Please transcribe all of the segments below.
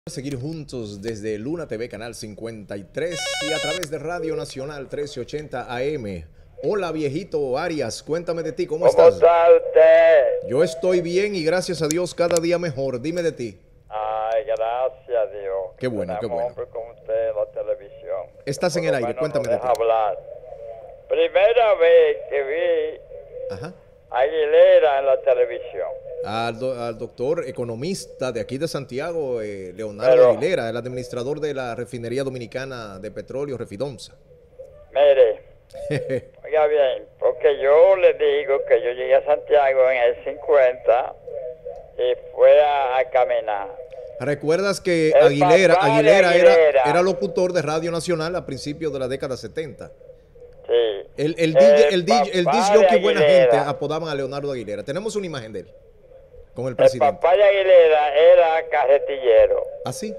Seguir juntos desde Luna TV, Canal 53 y a través de Radio Nacional 1380 AM. Hola, viejito Arias, cuéntame de ti, ¿cómo estás? ¿Cómo está usted? Yo estoy bien y gracias a Dios cada día mejor. Dime de ti. Ay, gracias a Dios. Qué bueno, qué bueno. Hombre como usted en la televisión. Estás en el aire, cuéntame de ti. Hablar. Primera vez que vi Ajá. a Aguilera en la televisión. Al doctor economista de aquí de Santiago, Leonardo Aguilera, el administrador de la refinería dominicana de petróleo Refidomsa. Mire, oiga bien, porque yo le digo que yo llegué a Santiago en el 50 y fue a caminar. ¿Recuerdas que El Aguilera papá de Aguilera era locutor de Radio Nacional a principios de la década 70? Sí. El disc jockey buena gente Aguilera. apodaban a Leonardo Aguilera. Tenemos una imagen de él con el presidente. El papá de Aguilera era carretillero. ¿Ah, sí?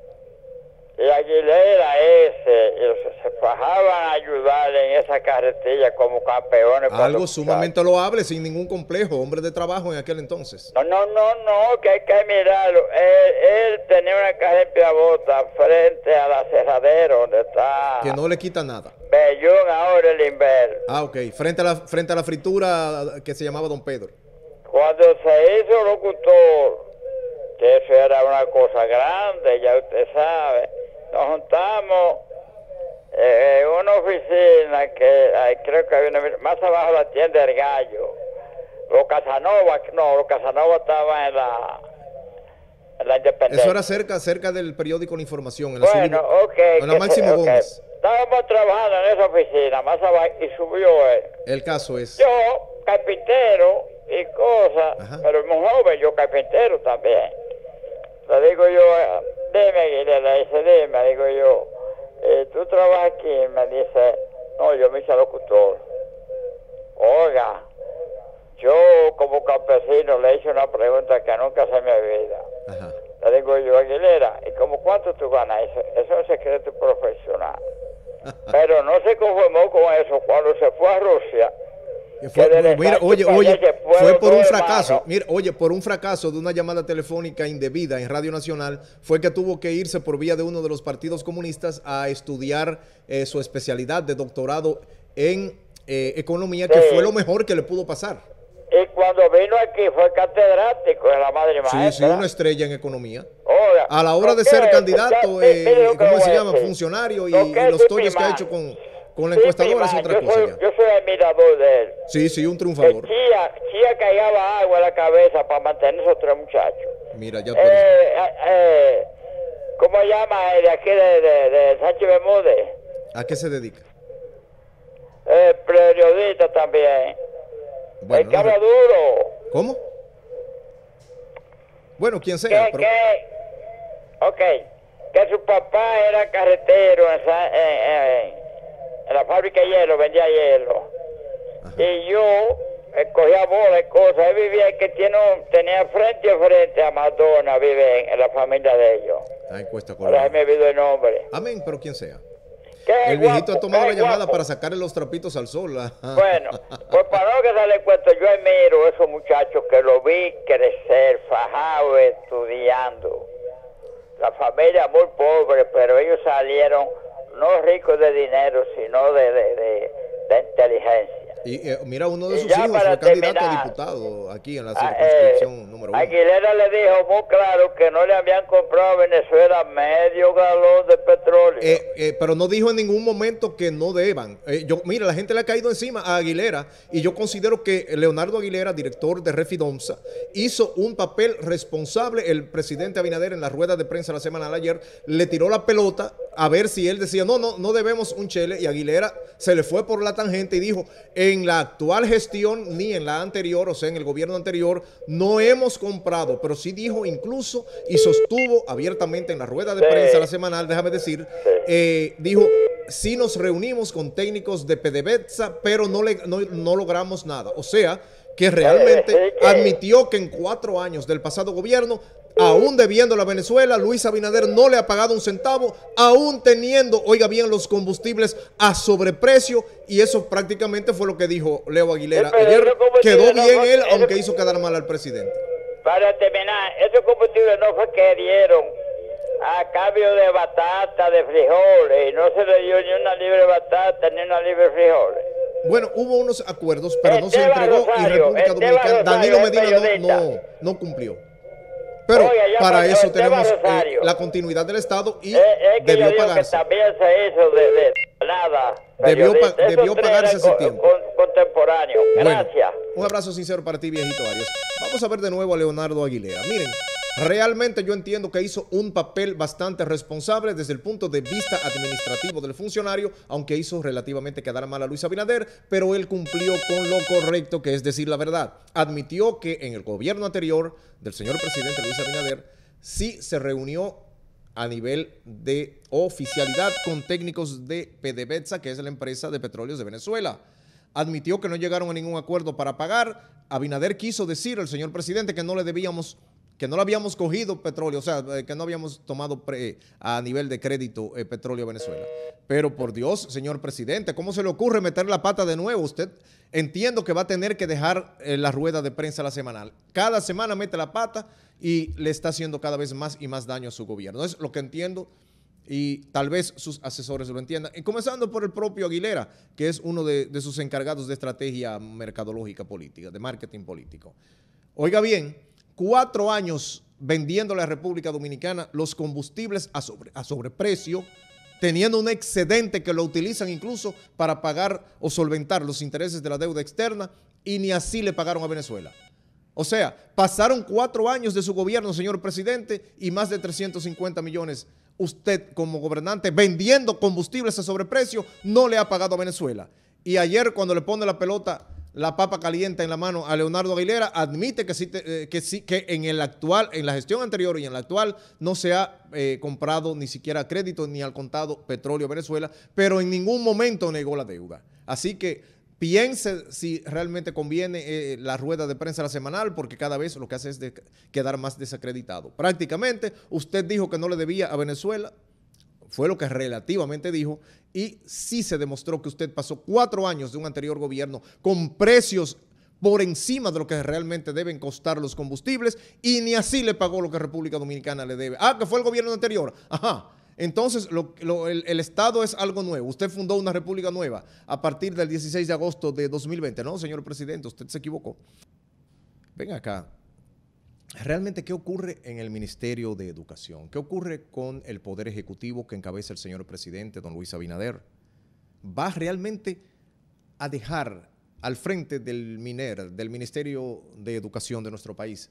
Y Aguilera se fajaban a ayudarle en esa carretilla como campeones. Algo sumamente loable, sin ningún complejo, hombre de trabajo en aquel entonces. No, que hay que mirarlo. Él tenía una caja de piabota frente al aserradero donde está Que no le quita nada. Bellón ahora el Inver. Ah, ok. Frente a la fritura que se llamaba Don Pedro. Cuando se hizo locutor, que eso era una cosa grande, ya usted sabe, nos juntamos en una oficina que creo que había más abajo de la tienda del Gallo. Los Casanova estaban en la Independencia. Eso era cerca del periódico La Información, en la, en la Máximo Gómez. Estábamos trabajando en esa oficina, más abajo, y subió él. El caso es... Yo, carpintero y cosas, Ajá. pero muy joven, yo carpintero también. Le digo yo, dime Aguilera, le dice, dime, digo yo, ¿tú trabajas aquí? Me dice, no, yo me hice locutor. Oiga, yo como campesino le hice una pregunta que nunca se me olvida. Ajá. Le digo yo, Aguilera, ¿y como cuánto tú ganas? Eso es un secreto profesional. Pero no se conformó con eso. Cuando se fue a Rusia, Mira, fue por un fracaso. Hermano. Mira, oye, por un fracaso de una llamada telefónica indebida en Radio Nacional, fue que tuvo que irse por vía de uno de los partidos comunistas a estudiar su especialidad de doctorado en economía, que fue lo mejor que le pudo pasar. Y cuando vino aquí fue catedrático de la madre maestra. Sí, una estrella en economía. Oiga, A la hora de ser candidato, ¿cómo se llama? Funcionario y los tollos que ha hecho con la encuestadora es otra cosa ya. Yo soy admirador de él. Sí, un triunfador. Chía caigaba agua en la cabeza para mantener esos tres muchachos. Mira, ya puedes. ¿Cómo llama él de aquí de Sánchez Bermúdez? ¿A qué se dedica? Periodista también. Bueno, el que habla duro. ¿Cómo? Bueno, quien sea. Que su papá era carretero en la fábrica de hielo, vendía hielo. Ajá. Y yo cogía bolas y cosas. Él vivía, tenía frente a frente a Madonna, vive en la familia de ellos. Ah, en Cuesta Colón. Ahora me olvidó el nombre. Amén, pero quien sea. El viejito ha tomado la llamada para sacarle los trapitos al sol. Bueno, pues para no que se le cuento, yo admiro a esos muchachos que lo vi crecer, fajado, estudiando. La familia muy pobre, pero ellos salieron no ricos de dinero, sino de inteligencia. Y mira, uno de sus hijos fue candidato a diputado aquí en la circunscripción número 1. Aguilera le dijo muy claro que no le habían comprado a Venezuela medio galón de petróleo. Pero no dijo en ningún momento que no deban. Mira, la gente le ha caído encima a Aguilera y yo considero que Leonardo Aguilera, director de Refidomsa, hizo un papel responsable. El presidente Abinader en la rueda de prensa la semana de ayer le tiró la pelota a ver si él decía, no debemos un chele, y Aguilera se le fue por la tangente y dijo, en la actual gestión ni en la anterior, o sea, en el gobierno anterior, no hemos comprado, pero sí dijo incluso y sostuvo abiertamente en la rueda de prensa la semanal, déjame decir, dijo, sí nos reunimos con técnicos de PDVSA, pero no logramos nada. O sea, que realmente admitió que en 4 años del pasado gobierno, aún debiendo a Venezuela, Luis Abinader no le ha pagado un centavo, aún teniendo, oiga bien, los combustibles a sobreprecio, y eso prácticamente fue lo que dijo Leo Aguilera. Ayer quedó bien él, aunque hizo quedar mal al presidente. Para terminar, esos combustibles no fue que dieron a cambio de batata, de frijoles, y no se le dio ni una libre de batata ni una libre de frijoles. Bueno, hubo unos acuerdos, pero no se Esteban entregó y Rosario, República Dominicana, Danilo Medina no cumplió. Pero Oiga, ya para pasó eso Esteban tenemos Rosario. la continuidad del Estado y Es que yo debió digo pagarse. que también se hizo de nada. Debió Esos tres pagarse eran hace tiempo. Contemporáneos. Bueno, Gracias. un abrazo sincero para ti, viejito Arias. Vamos a ver de nuevo a Leonardo Aguilera. Miren, realmente yo entiendo que hizo un papel bastante responsable desde el punto de vista administrativo del funcionario, aunque hizo relativamente quedar mal a Luis Abinader, pero él cumplió con lo correcto, que es decir la verdad. Admitió que en el gobierno anterior del señor presidente Luis Abinader sí se reunió a nivel de oficialidad con técnicos de PDVSA, que es la empresa de petróleos de Venezuela. Admitió que no llegaron a ningún acuerdo para pagar. Abinader quiso decir al señor presidente que no le debíamos, que no le habíamos cogido petróleo, o sea, que no habíamos tomado a nivel de crédito petróleo a Venezuela. Pero por Dios, señor presidente, ¿cómo se le ocurre meter la pata de nuevo? Usted entiendo que va a tener que dejar la rueda de prensa la semanal. Cada semana mete la pata y le está haciendo cada vez más y más daño a su gobierno. Es lo que entiendo y tal vez sus asesores lo entiendan. Y comenzando por el propio Aguilera, que es uno de sus encargados de estrategia mercadológica política, de marketing político. Oiga bien, 4 años vendiéndole a República Dominicana los combustibles a sobreprecio, teniendo un excedente que lo utilizan incluso para pagar o solventar los intereses de la deuda externa, y ni así le pagaron a Venezuela. O sea, pasaron 4 años de su gobierno, señor presidente, y más de 350 millones usted como gobernante vendiendo combustibles a sobreprecio no le ha pagado a Venezuela. Y ayer cuando le pone la pelota, la papa caliente en la mano a Leonardo Aguilera, admite que en la gestión anterior y en la actual no se ha comprado ni siquiera crédito ni al contado petróleo a Venezuela, pero en ningún momento negó la deuda. Así que piense si realmente conviene la rueda de prensa la semanal, porque cada vez lo que hace es quedar más desacreditado. Prácticamente usted dijo que no le debía a Venezuela, fue lo que relativamente dijo, y sí se demostró que usted pasó 4 años de un anterior gobierno con precios por encima de lo que realmente deben costar los combustibles, y ni así le pagó lo que República Dominicana le debe. Ah, que fue el gobierno anterior. Ajá. Entonces, el Estado es algo nuevo. Usted fundó una república nueva a partir del 16 de agosto de 2020. No, señor presidente, usted se equivocó. Ven acá. ¿Realmente qué ocurre en el Ministerio de Educación? ¿Qué ocurre con el Poder Ejecutivo que encabeza el señor presidente, don Luis Abinader? ¿Va realmente a dejar al frente del MINER, del Ministerio de Educación de nuestro país,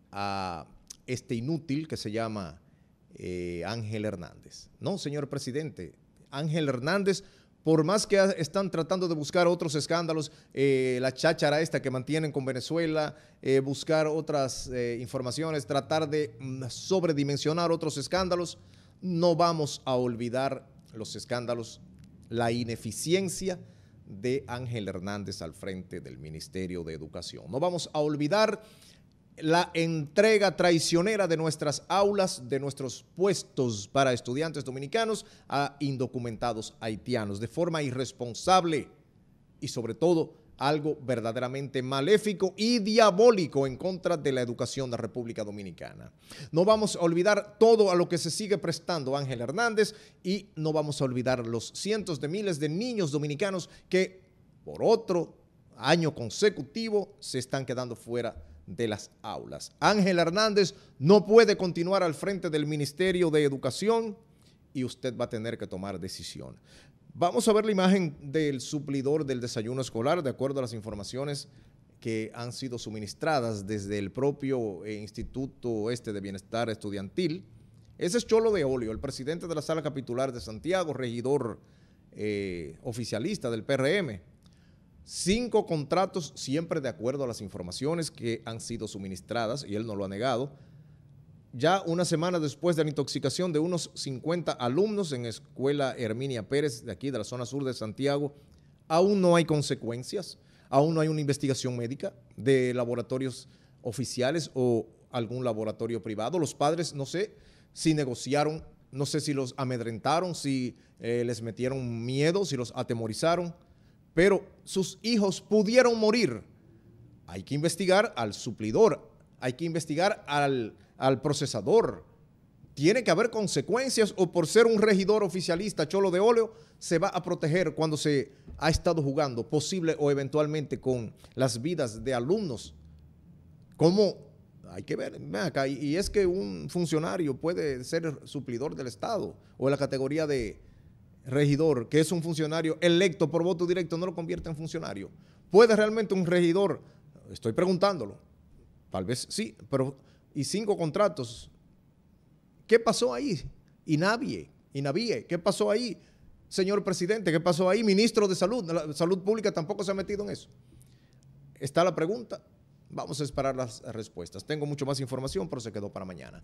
a este inútil que se llama Ángel Hernández? No, señor presidente, Ángel Hernández, por más que están tratando de buscar otros escándalos, la cháchara esta que mantienen con Venezuela, buscar otras informaciones, tratar de sobredimensionar otros escándalos, no vamos a olvidar los escándalos, la ineficiencia de Ángel Hernández al frente del Ministerio de Educación. No vamos a olvidar la entrega traicionera de nuestras aulas, de nuestros puestos para estudiantes dominicanos a indocumentados haitianos, de forma irresponsable y sobre todo algo verdaderamente maléfico y diabólico en contra de la educación de la República Dominicana. No vamos a olvidar todo a lo que se sigue prestando Ángel Hernández, y no vamos a olvidar los cientos de miles de niños dominicanos que por otro año consecutivo se están quedando fuera de las aulas. Ángel Hernández no puede continuar al frente del Ministerio de Educación y usted va a tener que tomar decisión. Vamos a ver la imagen del suplidor del desayuno escolar, de acuerdo a las informaciones que han sido suministradas desde el propio Instituto de Bienestar Estudiantil. Ese es Cholo de Olio, el presidente de la Sala Capitular de Santiago, regidor oficialista del PRM. 5 contratos, siempre de acuerdo a las informaciones que han sido suministradas, y él no lo ha negado. Ya una semana después de la intoxicación de unos 50 alumnos en Escuela Herminia Pérez, de aquí de la zona sur de Santiago, aún no hay consecuencias, aún no hay una investigación médica de laboratorios oficiales o algún laboratorio privado. Los padres, no sé si negociaron, no sé si los amedrentaron, si les metieron miedo, si los atemorizaron, pero sus hijos pudieron morir. Hay que investigar al suplidor, hay que investigar al procesador, tiene que haber consecuencias, o por ser un regidor oficialista cholo de óleo se va a proteger cuando se ha estado jugando posible o eventualmente con las vidas de alumnos. ¿Cómo? Hay que ver, ven acá, y es que un funcionario puede ser suplidor del Estado o en la categoría de regidor, que es un funcionario electo por voto directo, no lo convierte en funcionario. ¿Puede realmente un regidor? Estoy preguntándolo. Tal vez sí, pero ¿y 5 contratos? ¿Qué pasó ahí? Inavie, ¿qué pasó ahí? Señor presidente, ¿qué pasó ahí? Ministro de Salud, la Salud Pública tampoco se ha metido en eso. Está la pregunta. Vamos a esperar las respuestas. Tengo mucho más información, pero se quedó para mañana.